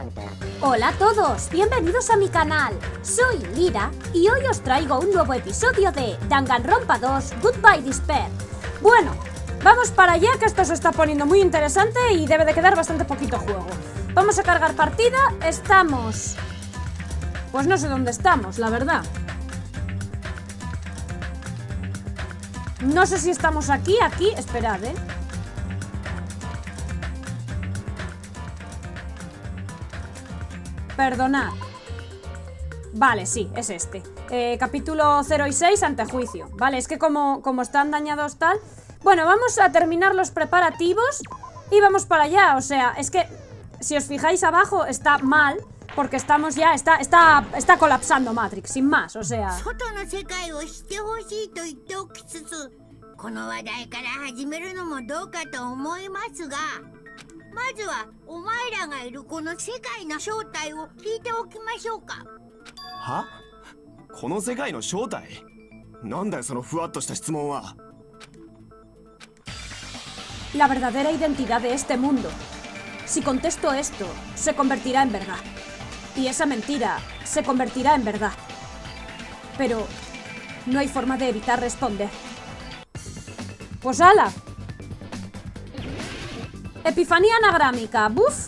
Hola a todos, bienvenidos a mi canal. Soy Lira y hoy os traigo un nuevo episodio de Danganronpa 2 Goodbye Despair. Bueno, vamos para allá, que esto se está poniendo muy interesante y debe de quedar bastante poquito juego. Vamos a cargar partida, estamos... Pues no sé dónde estamos, la verdad. No sé si estamos aquí, esperad, Perdonad. Vale, sí, es este. Capítulo 0 y 6, antejuicio. Vale, es que como están dañados tal... Bueno, vamos a terminar los preparativos y vamos para allá. O sea, es que si os fijáis abajo está mal, porque estamos ya... Está colapsando Matrix, sin más, o sea... La verdadera identidad de este mundo. Si contesto esto, se convertirá en verdad. Y esa mentira se convertirá en verdad. Pero no hay forma de evitar responder. Pues ¡hala! Epifanía anagrámica, ¡buf!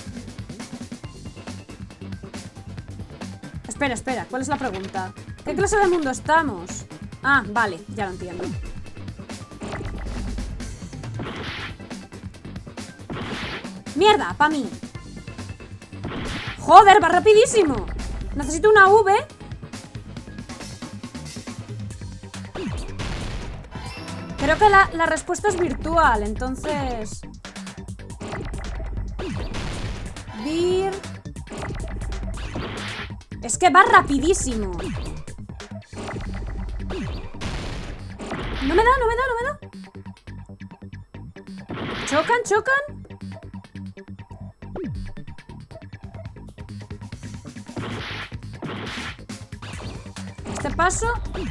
Espera, ¿cuál es la pregunta? ¿Qué clase de mundo estamos? Ah, vale, ya lo entiendo. ¡Mierda, pa' mí! ¡Joder, va rapidísimo! Necesito una V. Creo que la respuesta es virtual, entonces... Es que va rapidísimo. No me da. ¿Chocan? Este paso.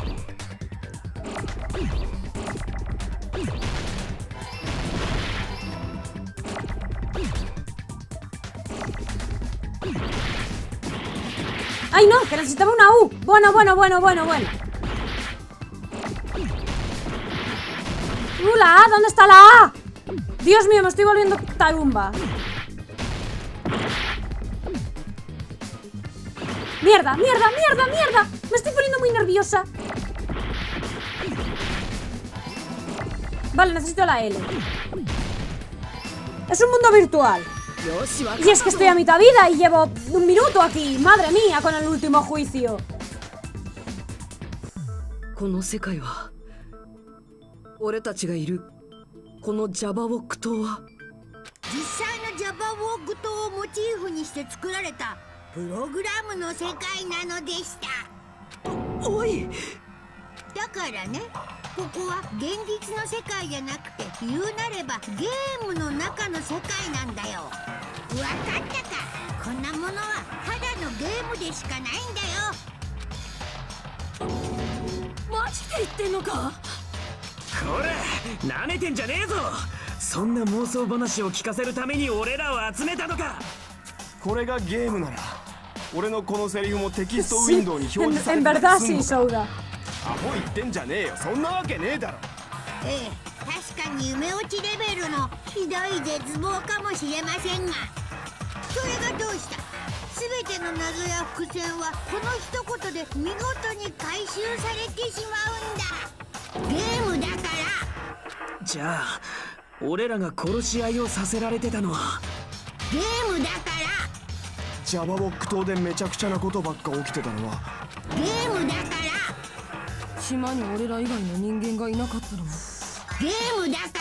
¡Ay, no! ¡Que necesitaba una U! Bueno. ¡La A! ¿Dónde está la A? Dios mío, me estoy volviendo tarumba. ¡Mierda! Me estoy poniendo muy nerviosa. Vale, necesito la L. Es un mundo virtual. Y es que estoy a mitad vida y llevo 1 minuto aquí. Madre mía, con el último juicio. En verdad sí, Souda. 確かに夢落ちレベルのひどい絶望かもしれませんが、それがどうした？全ての謎や伏線はこの一言で見事に回収されてしまうんだ。ゲームだから。じゃあ俺らが殺し合いをさせられてたのはゲームだから。ジャバボック島でめちゃくちゃなことばっか起きてたのはゲームだから。島に俺ら以外の人間がいなかったのもゲームだから。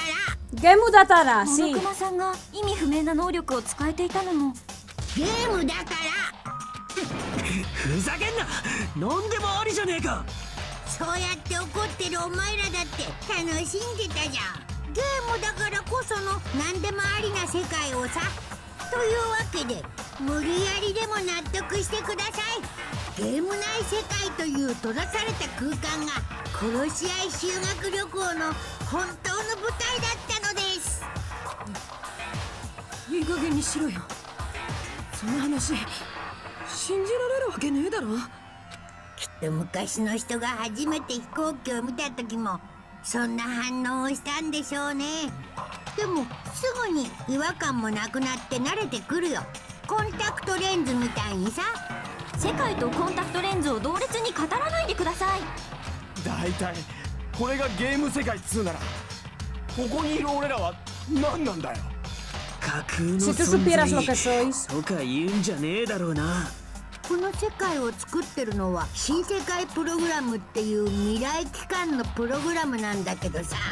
ゲームだったら、sí。 モノクマさんが意味不明な能力を使えていたのもゲームだから。ふざけんな。なんでもありじゃねえか。そうやって怒ってるお前らだって楽しんでたじゃん。ゲームだからこその何でもありな世界をさ。というわけで無理やりでも納得してください。ゲーム内世界という閉ざされた空間が殺し合い修学旅行の本当の舞台だったのです。いい加減にしろよ。 そんな話信じられるわけねえだろ。 きっと昔の人が初めて飛行機を見た時もそんな反応をしたんでしょうね。でもすぐに違和感もなくなって慣れてくるよ。コンタクトレンズみたいにさ。 世界とコンタクトレンズを同列に語らないでください。 だいたいこれがゲーム世界っつうなら、ここにいる俺らは何なんだよ。 架空の Si tú 存 supieras lo 在 que sois. とか言うんじゃねえだろうな。 この世界を作ってるのは新世界プログラムっていう未来機関のプログラムなんだけどさ、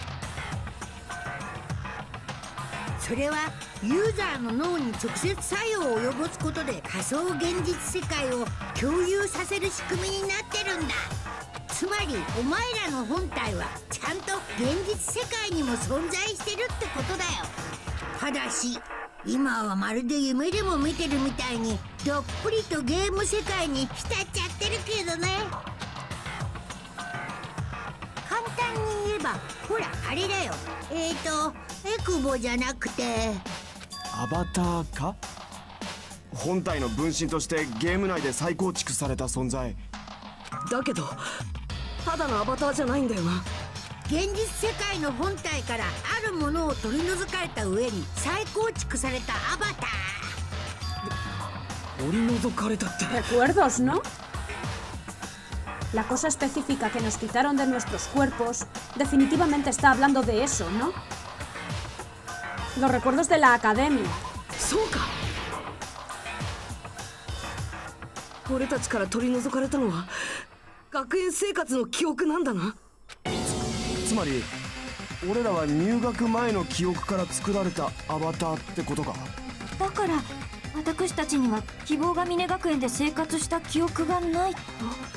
それはユーザーの脳に直接作用を及ぼすことで仮想現実世界を共有させる仕組みになってるんだ。つまりお前らの本体はちゃんと現実世界にも存在してるってことだよ。ただし今はまるで夢でも見てるみたいにどっぷりとゲーム世界に浸っちゃってるけどね。簡単に言えばほらあれだよ。エクボじゃなくてアバターか。本体の分身としてゲーム内で再構築された存在だけどただのアバターじゃないんだよな。 現実世界の本体からあるものを取り除かれた上に再構築されたアバター。 取り除かれたって。 Recuerdos, ¿no? La cosa específica que nos quitaron de nuestros cuerpos definitivamente está hablando de eso, ¿no? Los recuerdos de la academia. そうか。俺たちから取り除かれたのは学園生活の記憶なんだな。 つまり俺らは入学前の記憶から作られたアバターってことか。 だから私たちには希望が峰学園で生活した記憶がないと。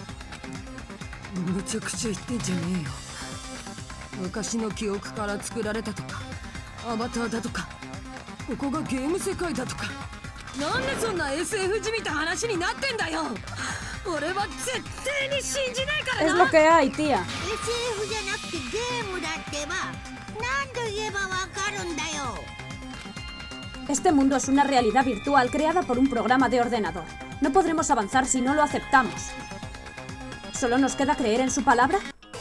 むちゃくちゃ言ってんじゃねえよ。昔の記憶から作られたとかアバターだとかここがゲーム世界だとか、なんでそんな SF じみた話になってんだよ。俺は絶対に信じないから Es な。 lo que hay, tía. SF じゃなくてゲームだってば何度言えばわかるんだよ。 Este mundo es una realidad virtual creada por un programa de ordenador. No podremos avanzar si no lo aceptamos. ¿Solo nos queda creer en su palabra?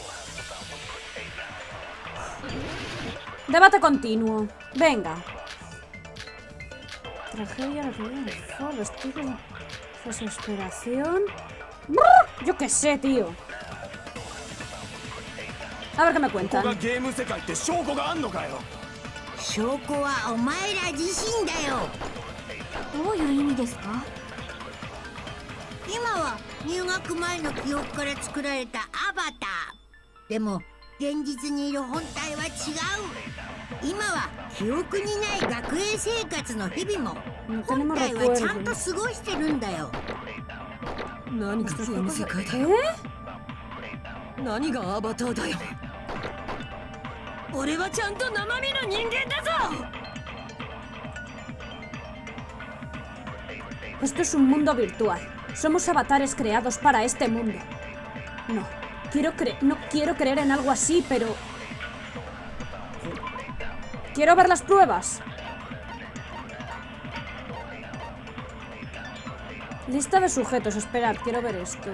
Debate continuo. Venga. Tragedia, vestido, desesperación. ¡Brr! Yo qué sé, tío. A ver qué me ここ cuentan. がゲーム世界って証拠があんのかよ。 証拠はお前ら自身だよ。 どういう意味ですか？ 今は入学前の記憶から作られたアバター。でも現実にいる本体は違う。今は記憶にない学園生活の日々も本体はちゃんと過ごしてるんだよ。 何がゲーム世界だよ。何がアバターだよ。俺はちゃんと生身の人間だぞ。 Esto es un mundo virtual. Somos avatares creados para este mundo. No quiero creer en algo así, pero... Quiero ver las pruebas. Lista de sujetos. Esperad, quiero ver esto.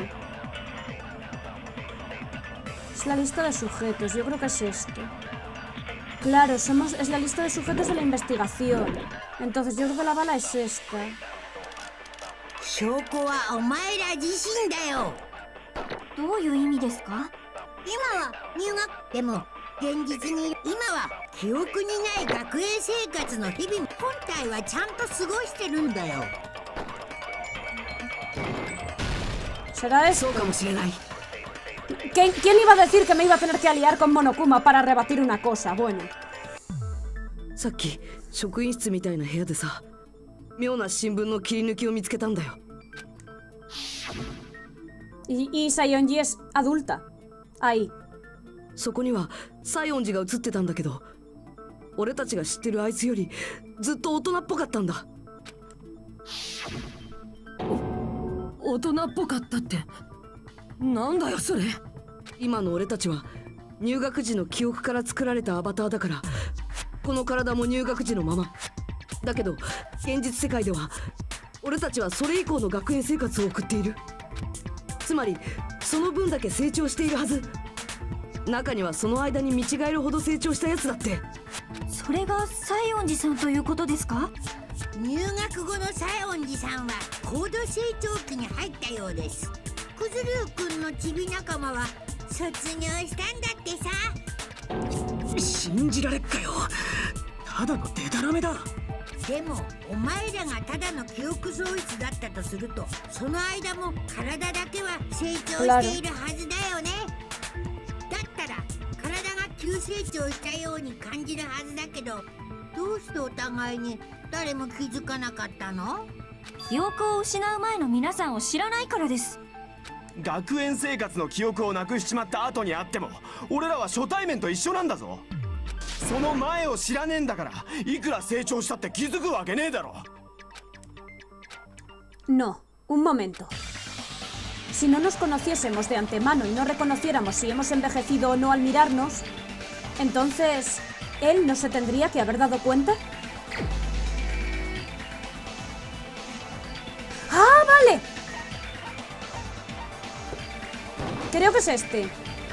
Es la lista de sujetos. Yo creo que es esto. Claro, es la lista de sujetos de la investigación. Entonces yo creo que la bala es esta. 証拠はお前ら自身だよ。 どういう意味ですか？ 今は入学でも現実に今は記憶にない学園生活の日々も本体はちゃんと過ごしてるんだよ。 ¿Será esto? そうかもしれない。 ¿Quién iba a decir que me iba a tener que aliar con Monokuma para rebatir una cosa? Bueno. さっき職員室みたいな部屋でさ、妙な新聞の切り抜きを見つけたんだよ。 Y Saionji es adulta. Ahí. そこには西園寺が映ってたんだけど、俺たちが知ってるあいつよりずっと大人っぽかったんだ。大人っぽかったってなんだよそれ。今の俺たちは入学時の記憶から作られたアバターだから、この体も入学時のままだけど現実世界では俺たちはそれ以降の学園生活を送っている。つまりその分だけ成長しているはず。中にはその間に見違えるほど成長したやつだって。 それが西園寺さんということですか？ 入学後の西園寺さんは高度成長期に入ったようです。クズルー君のチビ仲間は卒業したんだってさ。 信じられっかよ。ただのデタラメだ。 でもお前らがただの記憶喪失だったとすると、その間も体だけは成長しているはずだよね。だったら体が急成長したように感じるはずだけど、どうしてお互いに誰も気づかなかったの？ 記憶を失う前の皆さんを知らないからです。 学園生活の記憶をなくしちまった後にあっても、俺らは初対面と一緒なんだぞ。その前を知らねえんだから、いくら成長したって気づくわけねえだろ。 No, un momento. Si no nos conociésemos de antemano y no reconociéramos si hemos envejecido o no al mirarnos, entonces, ¿él no se tendría que haber dado cuenta? ¡Ah, vale! Creo que es este.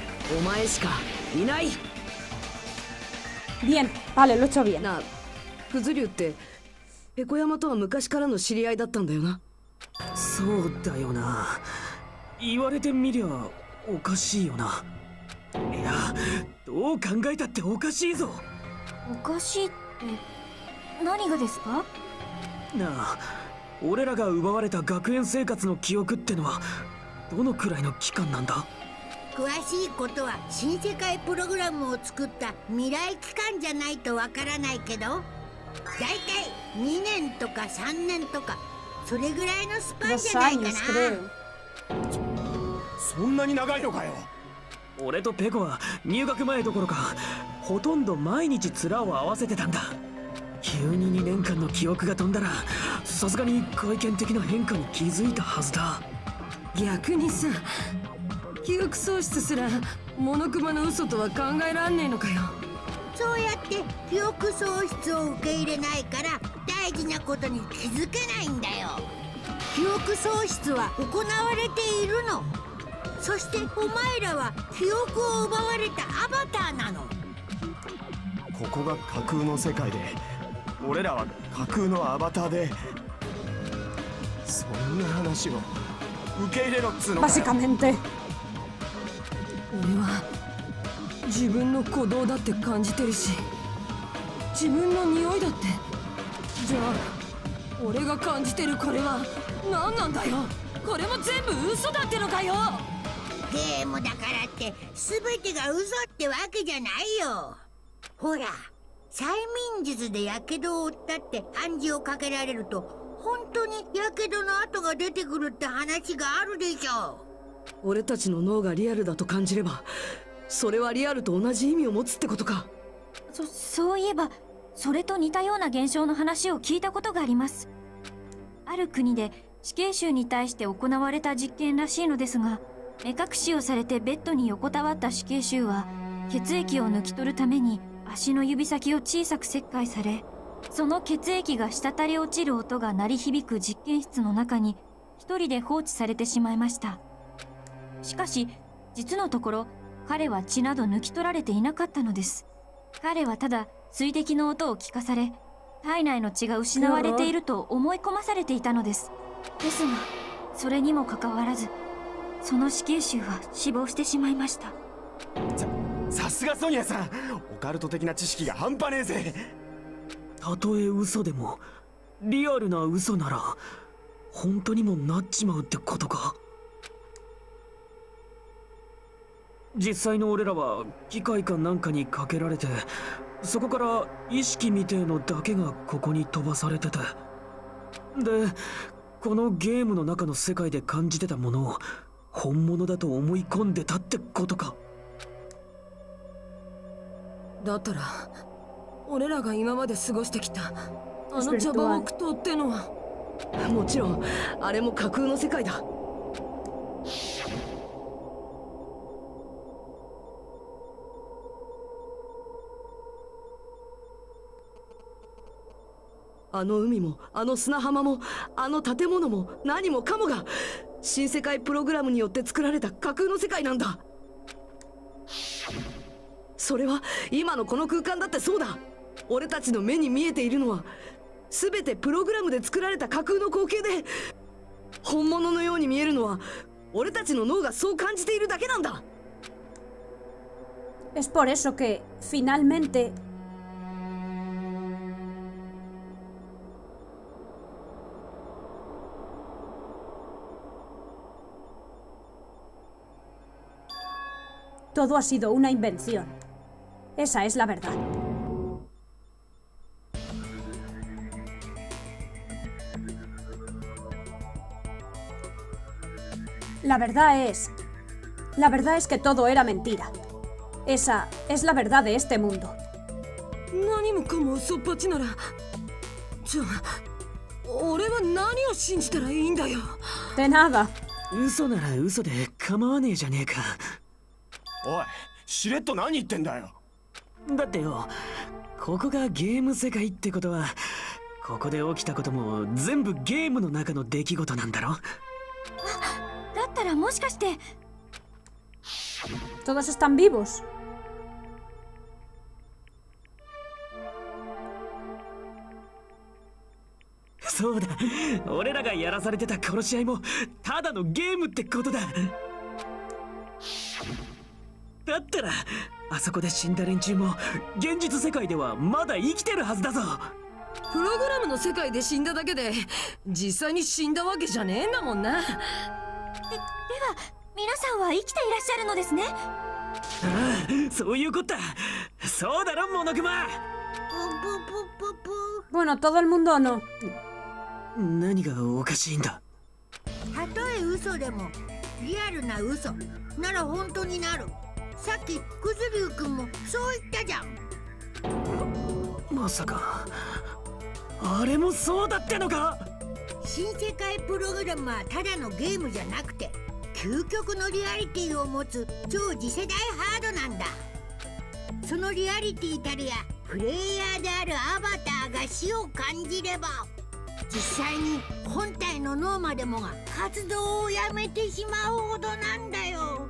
Bien, vale, lo he hecho bien. なあ、クズリュウってペコ山とは昔からの知り合いだったんだよな。 そうだよな。言われてみりゃおかしいよな。いや、どう考えたっておかしいぞ。 おかしいって何がですか？ なあ、俺らが奪われた学園生活の記憶ってのはどのくらいの期間なんだ？ 詳しいことは新世界プログラムを作った未来機関じゃないとわからないけど、だいたい2年とか3年とかそれぐらいのスパン 2 じゃないか años, な。 creo. そんなに長いのかよ。俺とペコは入学前どころかほとんど毎日面を合わせてたんだ。急に2年間の記憶が飛んだら、さすがに外見的な変化に気づいたはずだ。 逆にさ、記憶喪失すらモノクマの嘘とは考えらんねえのかよ。 そうやって記憶喪失を受け入れないから大事なことに気づけないんだよ。記憶喪失は行われているの。そしてお前らは記憶を奪われたアバターなの。 ここが架空の世界で、俺らは架空のアバターで、そんな話を受け入れろっつうのかよ。 Básicamente. 俺は自分の鼓動だって感じてるし、自分の匂いだって。じゃあ俺が感じてるこれは何なんだよ。これも全部嘘だってのかよ。 ゲームだからって全てが嘘ってわけじゃないよ。ほら、催眠術でやけどを負ったって暗示をかけられると本当にやけどの跡が出てくるって話があるでしょ。 俺たちの脳がリアルだと感じれば、それはリアルと同じ意味を持つってことか。 そういえばそれと似たような現象の話を聞いたことがあります。ある国で死刑囚に対して行われた実験らしいのですが、目隠しをされてベッドに横たわった死刑囚は血液を抜き取るために足の指先を小さく切開され、その血液が滴り落ちる音が鳴り響く実験室の中に一人で放置されてしまいました。しかし実のところ彼は血など抜き取られていなかったのです。彼はただ水滴の音を聞かされ、体内の血が失われていると思い込まされていたのです。ですがそれにもかかわらず、その死刑囚は死亡してしまいました。 さすがソニアさん、オカルト的な知識が半端ねえぜ。たとえ嘘でもリアルな嘘なら本当にもなっちまうってことか。実際の俺らは機械かなんかにかけられて、そこから意識みてえのだけがここに飛ばされてて、でこのゲームの中の世界で感じてたものを本物だと思い込んでたってことか。 だったら俺らが今まで過ごしてきたあの茶葉木刀ってのは。もちろんあれも架空の世界だ。 あの海もあの砂浜もあの建物も何もかもが新世界プログラムによって作られた架空の世界なんだ。それは今のこの空間だってそうだ。俺たちの目に見えているのは全てプログラムで作られた架空の光景で、本物のように見えるのは俺たちの脳がそう感じているだけなんだ。 Es por eso que, finalmente, todo ha sido una invención. Esa es la verdad. La verdad es que todo era mentira. Esa es la verdad de este mundo. 何もかも嘘っぱちなら、じゃあ俺は何を信じたらいいんだよ。 De nada. 嘘なら嘘で構わねえじゃねえか。 おい、しれっと何言ってんだよ。 だってよ、ここがゲーム世界ってことは、ここで起きたことも全部ゲームの中の出来事なんだろ。 だったらもしかして。 Todos están vivos. そうだ、俺らがやらされてた殺し合いもただのゲームってことだ。だったらあそこで死んだ連中も現実世界ではまだ生きてるはずだぞ。 プログラムの世界で死んだだけで実際に死んだわけじゃねえんだもんな。 では皆さんは生きていらっしゃるのですね。 ああ、そういうこった。そうだろ、モノクマ。 Bueno, todo el mundo no. 何がおかしいんだ。 たとえ嘘でもリアルな嘘なら本当になる。さっきクズリュウ君もそう言ったじゃん。 まさかあれもそうだってのか。 新世界プログラムはただのゲームじゃなくて究極のリアリティを持つ超次世代ハードなんだ。そのリアリティたるやプレイヤーであるアバターが死を感じれば実際に本体の脳までもが活動をやめてしまうほどなんだよ。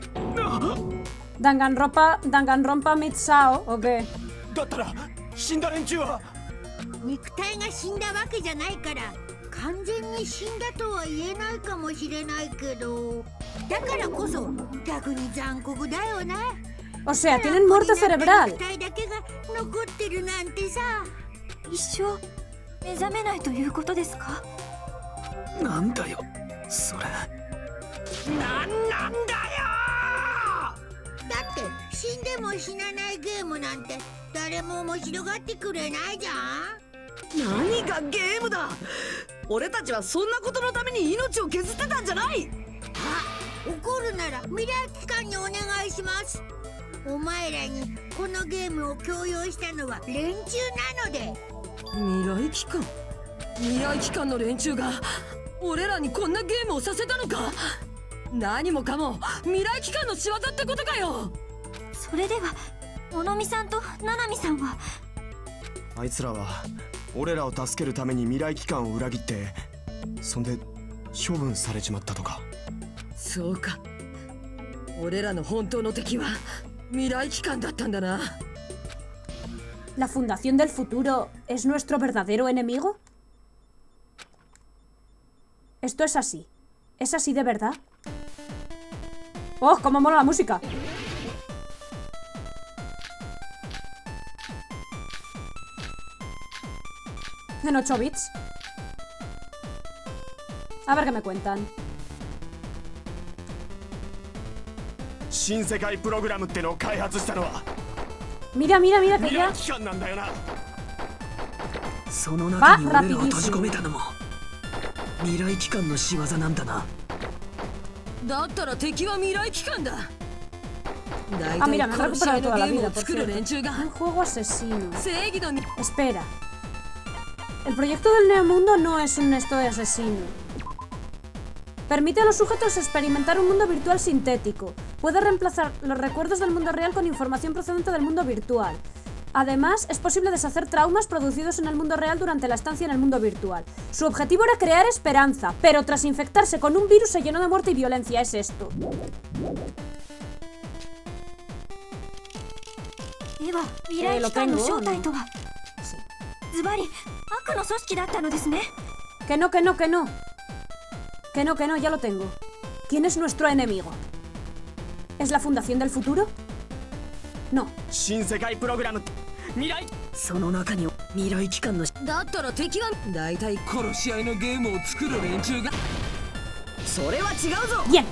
Danganronpa meets Sao, ¿o qué? だったら死んだ連中は肉体が死んだわけじゃないから完全に死んだとは言えないかもしれないけど、だからこそ逆に残酷だよね。 O sea, tienen muerte cerebral. 肉体だけが残ってるなんてさ。 一生目覚めないということですか。 なんだよそれ。なんだよ。 だって死んでも死なないゲームなんて誰も面白がってくれないじゃん。 何がゲームだ。俺たちはそんなことのために命を削ってたんじゃない。 あ、怒るなら未来機関にお願いします。お前らにこのゲームを強要したのは連中なので。 未来機関の連中が俺らにこんなゲームをさせたのか。何もかも未来機関の仕業ってことかよ。 それでは物見さんと七海さんは。 あいつらは俺らを助けるために未来機関を裏切ってそんで処分されちまったとか。 そうか、俺らの本当の敵は未来機関だったんだな。 ¿La Fundación del Futuro es nuestro verdadero enemigo? Esto es así. ¿Es así de verdad? ¡Oh, cómo mola la música! En 8 bits. A ver qué me cuentan. 新世界プログラムってのを開発したのは Mira, mira, mira que 未 ya... 来機関なんだよな。 その中に俺らを閉じ込めたのも未来機関の仕業なんだな。 だったら敵は未来機関だ。 Ah, mira, me han recuperado toda la vida, por 作る cierto. 連中が Un juego asesino. 正義の Espera. El proyecto del Neomundo no es un esto de asesino. Permite a los sujetos experimentar un mundo virtual sintético. Puede reemplazar los recuerdos del mundo real con información procedente del mundo virtual. Además, es posible deshacer traumas producidos en el mundo real durante la estancia en el mundo virtual. Su objetivo era crear esperanza, pero tras infectarse con un virus se llenó de muerte y violencia. Es esto. では未来機関の正体とは、ズバリ悪の組織だったのですね。 Que no, que no, que no. Que no, que no, ya lo tengo. ¿Quién es nuestro enemigo? ¿Es la Fundación del Futuro? No. 新世界プログラム未来その中に未来機関のだったら敵は大体殺し合いのゲームを作る連中が。それは違うぞ。 Bien.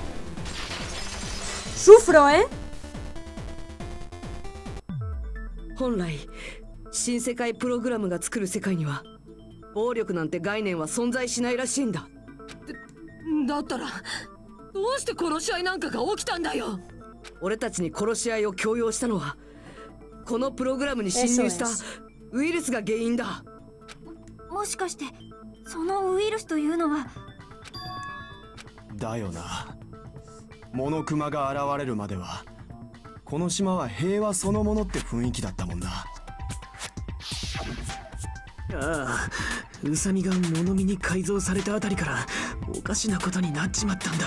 Sufro, ¿eh? 本来新世界プログラムが作る世界には暴力なんて概念は存在しないらしいんだ。だったらどうして殺し合いなんかが起きたんだよ。俺たちに殺し合いを強要したのはこのプログラムに侵入したウイルスが原因だ。 もしかしてそのウイルスというのは。 だよな。モノクマが現れるまではこの島は平和そのものって雰囲気だったもんな。 ああ、ウサミが物見に改造されたあたりからおかしなことになっちまったんだ。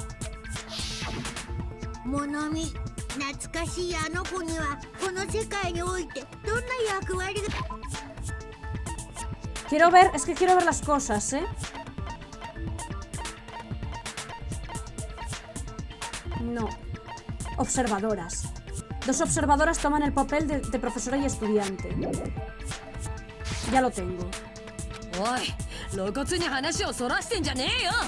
物見、懐かしいあの子にはこの世界においてどんな役割が。 Quiero ver, es que quiero ver las cosas, ¿eh? No. Observadoras. Dos observadoras toman el papel de profesora y estudiante. Ya lo tengo. おい、露骨に話をそらしてんじゃねえよ。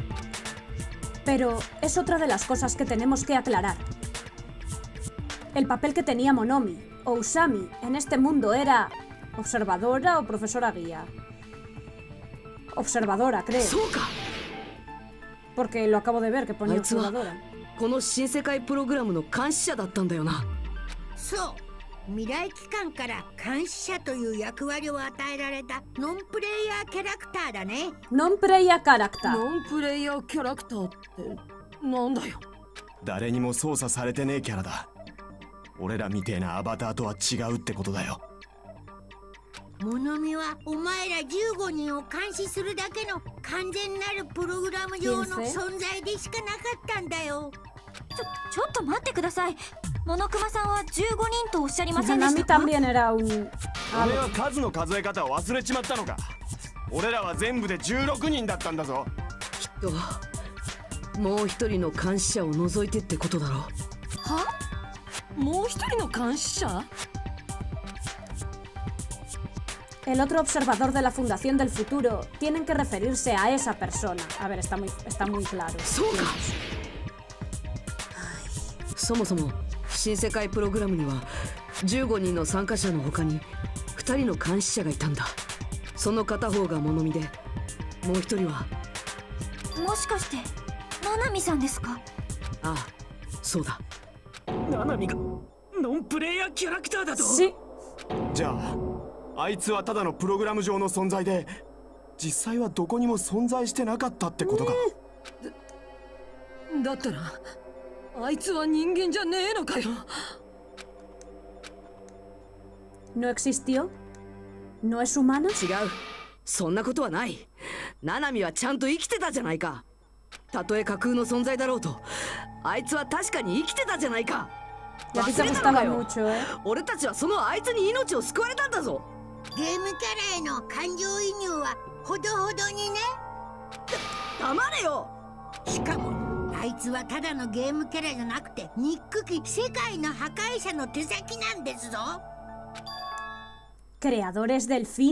Pero es otra de las cosas que tenemos que aclarar. El papel que tenía Monomi o Usami en este mundo era observadora o profesora guía. Observadora, creo. Porque lo acabo de ver que ponía observadora. この新世界プログラムの監視者だったんだよな。 そう、未来機関から監視者という役割を与えられたノンプレイヤーキャラクターだね。 Non preia character. ノンプレイヤーキャラクターってなんだよ。 誰にも操作されてねえキャラだ。俺らみてえなアバターとは違うってことだよ。 物見はお前ら15人を監視するだけの完全なるプログラム上の存在でしかなかったんだよ。 ちょっと待ってください。モノクマさんは15人とおっしゃりませんでし Hanami たか。 también era un... 俺は数の数え方を忘れちまったのか。俺らは全部で16人だったんだぞ。 もう一人の監視者を除いてってことだろ。は？もう一人の監視者？ El otro observador de la Fundación del Futuro tienen que referirse a esa persona. A ver, está muy claro. そうか。そもそも新世界プログラムには15人の参加者の他に2人の監視者がいたんだ。その片方が物見で、もう一人は。 もしかしてナナミさんですか。 ああ、そうだ。 ナナミがノンプレイヤーキャラクターだと。 Sí. じゃああいつはただのプログラム上の存在で実際はどこにも存在してなかったってことか。 だったらあいつは人間じゃねえのかよ。 ¿No existió? ¿No es humana? 違う。そんなことはない。ナナミはちゃんと生きてたじゃないか。たとえ架空の存在だろうと、あいつは確かに生きてたじゃないか。 Y a ti te 忘れたの gustaba かよ。 mucho, ¿eh? 俺たちはそのあいつに命を救われたんだぞ。 ゲームキャラへの感情移入はほどほどにね。 黙れよ。 しかもあいつはただのゲームキャラじゃなくてニック機世界の破壊者の手先なんですぞ。 ¿Creadores del fin?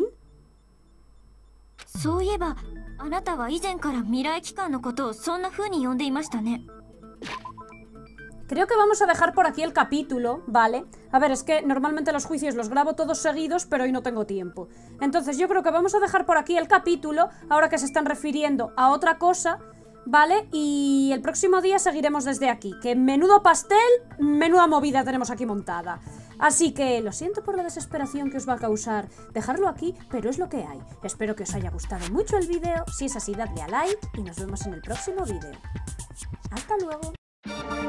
そういえばあなたは以前から未来機関のことをそんな風に呼んでいましたね。 Creo que vamos a dejar por aquí el capítulo, ¿vale? A ver, es que normalmente los juicios los grabo todos seguidos, pero hoy no tengo tiempo. Entonces yo creo que vamos a dejar por aquí el capítulo, ahora que se están refiriendo a otra cosa, ¿vale? Y el próximo día seguiremos desde aquí, que menudo pastel, menuda movida tenemos aquí montada. Así que lo siento por la desesperación que os va a causar dejarlo aquí, pero es lo que hay. Espero que os haya gustado mucho el vídeo, si es así dadle a like y nos vemos en el próximo vídeo. ¡Hasta luego!